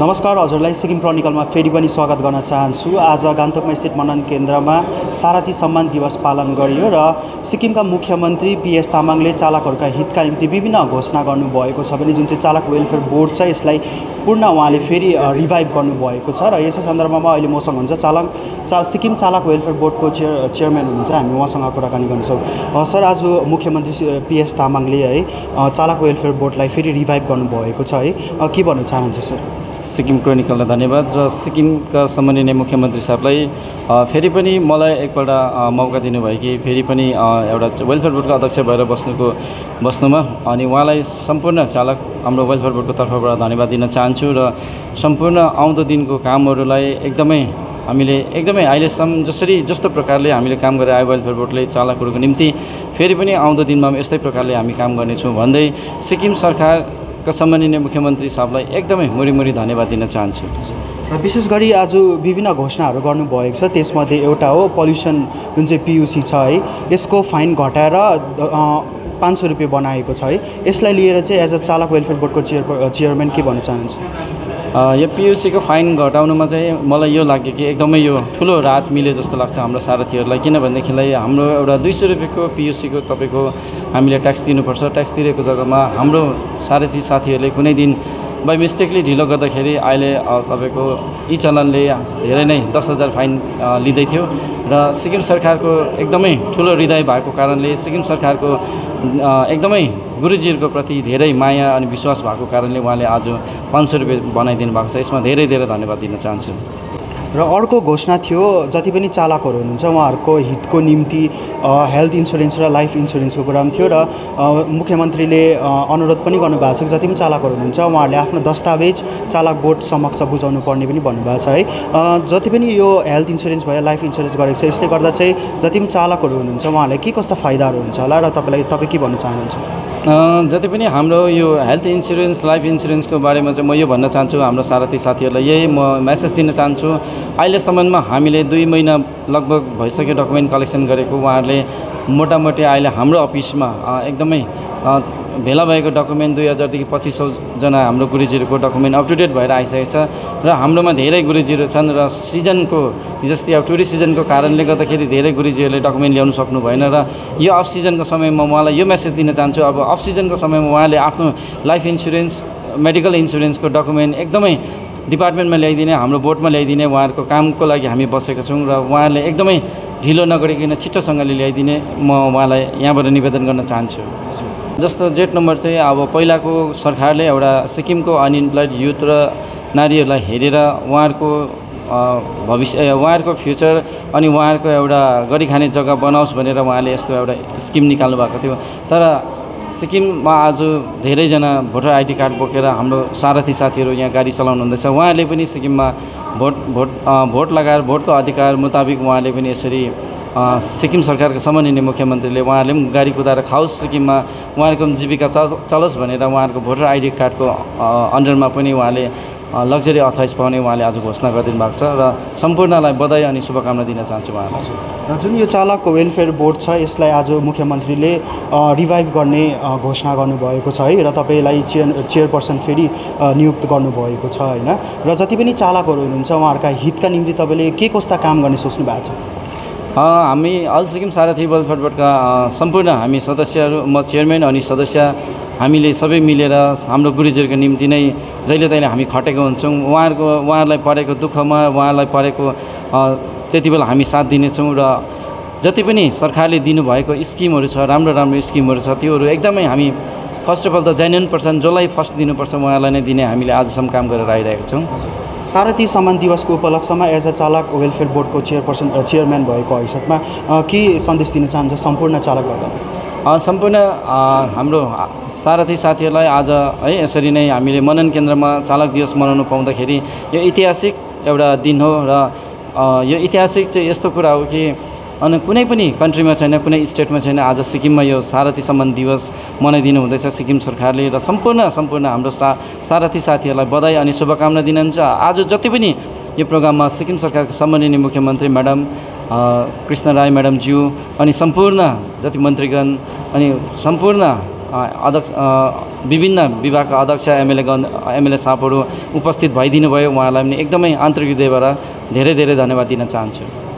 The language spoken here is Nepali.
नमस्कार हजुरलाई सिक्किम क्रोनिकलमा फेरि पनि स्वागत गर्न चाहन्छु। आज गान्तोकमा स्थित मनन केन्द्रमा सारथी सम्मान दिवस पालन गरियो र सिक्किमका मुख्यमन्त्री पीएस तामाङले चालकहरूका हितका निम्ति विभिन्न घोषणा गर्नुभएको छ भने जुन चाहिँ चालक वेलफेयर बोर्ड छ यसलाई पूर्ण उहाँले फेरि रिभाइभ गर्नुभएको छ र यसै सन्दर्भमा अहिले मसँग हुन्छ सिक्किम चालक वेलफेयर बोर्डको चेयरम्यान हुनुहुन्छ, हामी उहाँसँग कुराकानी गर्छौँ। सर, आज मुख्यमन्त्री पीएस तामाङले है चालक वेलफेयर बोर्डलाई फेरि रिभाइभ गर्नुभएको छ है, के भन्न चाहनुहुन्छ सर? सिक्किम क्रोनिकललाई धन्यवाद र सिक्किमका सम्माननीय मुख्यमन्त्री साहबलाई फेरि पनि मलाई एकपल्ट मौका दिनुभयो कि फेरि पनि एउटा वेलफेयर बोर्डको अध्यक्ष भएर बस्नुमा अनि उहाँलाई सम्पूर्ण चालक हाम्रो वेलफेयर बोर्डको तर्फबाट धन्यवाद दिन चाहन्छु र सम्पूर्ण आउँदो दिनको कामहरूलाई हामीले एकदमै अहिलेसम्म जस्तो प्रकारले हामीले काम गरेर आयो वेलफेयर बोर्डले चालकहरूको निम्ति फेरि पनि आउँदो दिनमा यस्तै प्रकारले हामी काम गर्नेछौँ भन्दै सिक्किम सरकारका सम्माननीय मुख्यमन्त्री साहबलाई एकदमै मुरी धन्यवाद दिन चाहन्छु। र विशेष गरी आज विभिन्न घोषणाहरू गर्नुभएको छ, त्यसमध्ये एउटा हो पल्युसन जुन चाहिँ पियुसी छ है यसको फाइन घटाएर 500 रुपियाँ बनाएको छ है, यसलाई लिएर चाहिँ एज अ चालक वेलफेयर बोर्डको चेयरम्यान के भन्न चाहनुहुन्छ? यो पियुसीको फाइन घटाउनुमा चाहिँ मलाई यो लाग्यो कि एकदमै यो ठुलो राहत मिले जस्तो लाग्छ हाम्रो सारथीहरूलाई, किनभनेदेखिलाई हाम्रो एउटा 200 रुपियाँको पियुसीको तपाईँको हामीले ट्याक्स दिनुपर्छ। ट्याक्स तिरेको जग्गामा हाम्रो सारथी साथीहरूले कुनै दिन बाई मिस्टेकली ढिलो गर्दाखेरि अहिले तपाईँको ई चलनले धेरै नै 10,000 फाइन लिँदै थियो र सिक्किम सरकारको एकदमै ठुलो हृदय भएको कारणले सिक्किम सरकारको एकदमै गुरुजीहरूको प्रति धेरै माया अनि विश्वास भएको कारणले उहाँले आज 500 रुपियाँ बनाइदिनु भएको छ। यसमा धेरै धन्यवाद दिन चाहन्छु। र अर्को घोषणा थियो जति पनि चालकहरू हुनुहुन्छ उहाँहरूको हितको निम्ति हेल्थ इन्सुरेन्स र लाइफ इन्सुरेन्सको कुरा पनि थियो र मुख्यमन्त्रीले अनुरोध पनि गर्नुभएको छ कि जति पनि चालकहरू हुनुहुन्छ उहाँहरूले आफ्नो दस्तावेज चालक बोर्ड समक्ष बुझाउनु पर्ने पनि भन्नुभएको छ है। जति पनि यो हेल्थ इन्सुरेन्स भयो लाइफ इन्सुरेन्स गरेको छ यसले गर्दा चाहिँ जति पनि चालकहरू हुनुहुन्छ उहाँहरूलाई के कस्ता फाइदाहरू हुन्छ होला र तपाईँ के भन्न चाहनुहुन्छ? जति पनि हाम्रो यो हेल्थ इन्सुरेन्स लाइफ इन्सुरेन्सको बारेमा चाहिँ म यो भन्न चाहन्छु, हाम्रो सारथी साथीहरूलाई यही म मेसेज दिन चाहन्छु। अहिलेसम्ममा हामीले 2 महिना लगभग भइसक्यो डकुमेन्ट कलेक्सन गरेको। उहाँहरूले मोटामोटी अहिले हाम्रो अफिसमा एकदमै भेला भएको डकुमेन्ट 2000देखि 2500जना हाम्रो गुरुजीहरूको डकुमेन्ट अप टु डेट भएर आइसकेको छ र हाम्रोमा धेरै गुरुजीहरू छन् र सिजनको जस्तै अब टुरिस्ट सिजनको कारणले गर्दाखेरि धेरै गुरुजीहरूले डकुमेन्ट ल्याउनु सक्नु भएन र यो अफ सिजनको समयमा उहाँलाई यो मेसेज दिन चाहन्छु, अब अफ सिजनको समयमा उहाँले आफ्नो लाइफ इन्सुरेन्स मेडिकल इन्सुरेन्सको डकुमेन्ट एकदमै डिपार्टमेन्टमा ल्याइदिने, हाम्रो बोर्डमा ल्याइदिने, उहाँहरूको कामको लागि हामी बसेका छौँ र उहाँहरूले एकदमै ढिलो नगरिकन छिटोसँगले ल्याइदिने म उहाँलाई यहाँबाट निवेदन गर्न चाहन्छु। जस्तो जेट नम्बर चाहिँ अब पहिलाको सरकारले एउटा सिक्किमको अनइम्प्लोइड युथ र नारीहरूलाई हेरेर उहाँहरूको भविष्य उहाँहरूको फ्युचर अनि उहाँहरूको एउटा गरी खाने जग्गा बनाओस् भनेर उहाँले यस्तो एउटा स्किम निकाल्नु भएको थियो। तर सिक्किममा आज धेरैजना भोटर आइडी कार्ड बोकेर हाम्रो सारथी साथीहरू यहाँ गाडी चलाउनु हुँदैछ। उहाँहरूले पनि सिक्किममा भोट लगाएर भोटको अधिकार मुताबिक उहाँले पनि यसरी सिक्किम सरकारको सम्माननीय मुख्यमन्त्रीले उहाँहरूले पनि गाडी कुदाएर खाओस्, सिक्किममा उहाँहरूको जीविका चलोस् भनेर उहाँहरूको भोटर आइडी कार्डको अन्डरमा पनि उहाँले लग्जरी अथराइज पाउने उहाँले आज घोषणा गरिदिनु भएको छ र सम्पूर्णलाई बधाई अनि शुभकामना दिन चाहन्छु उहाँलाई। र जुन यो चालकको वेलफेयर बोर्ड छ यसलाई आज मुख्यमन्त्रीले रिभाइभ गर्ने घोषणा गर्नुभएको छ है र तपाईँलाई चेयरपर्सन फेरि नियुक्त गर्नुभएको छ होइन। र जति पनि चालकहरू हुनुहुन्छ उहाँहरूका हितका निम्ति तपाईँले के कस्ता काम गर्ने सोच्नु भएको छ? हामी अल सिक्किम सारथी वेलफेयर बोर्डका सम्पूर्ण हामी सदस्यहरू, म चेयरम्यान अनि सदस्य हामीले सबै मिलेर हाम्रो गुरुजीहरूको निम्ति नै जहिले तहिले हामी खटेको हुन्छौँ। उहाँहरूलाई परेको दुःखमा उहाँहरूलाई परेको त्यति बेला हामी साथ दिनेछौँ र जति पनि सरकारले दिनुभएको स्किमहरू छ राम्रो स्किमहरू छ त्योहरू एकदमै हामी फर्स्ट अफ अल त जेन्युन पर्सन जसलाई फर्स्ट दिनुपर्छ उहाँलाई नै दिने हामीले आजसम्म काम गरेर आइरहेका छौँ। सारथी सम्मान दिवसको उपलक्ष्यमा एज अ चालक वेलफेयर बोर्डको चेयरम्यान भएको हैसियतमा के सन्देश दिन चाहन्छ सम्पूर्ण चालकवर्ग? सम्पूर्ण हाम्रो सारथी साथीहरूलाई आज है यसरी नै हामीले मनन केन्द्रमा चालक दिवस मनाउनु पाउँदाखेरि यो ऐतिहासिक एउटा दिन हो र यो ऐतिहासिक चाहिँ यस्तो कुरा हो कि अनि कुनै पनि कन्ट्रीमा छैन, कुनै स्टेटमा छैन। आज सिक्किममा यो सारथी सम्मान दिवस मनाइदिनु हुँदैछ सिक्किम सरकारले र सम्पूर्ण हाम्रो सारथी साथीहरूलाई बधाई अनि शुभकामना दिनुहुन्छ। आज जति पनि यो प्रोग्राममा सिक्किम सरकारको सम्माननीय मुख्यमन्त्री म्याडम कृष्ण राय म्याडमज्यू अनि सम्पूर्ण जति मन्त्रीगण अनि सम्पूर्ण अध्यक्ष विभिन्न विभागका अध्यक्ष एमएलए साहबहरू उपस्थित भइदिनु भयो। उहाँलाई पनि एकदमै आन्तरिक हृदयबाट धेरै धेरै धन्यवाद दिन चाहन्छु।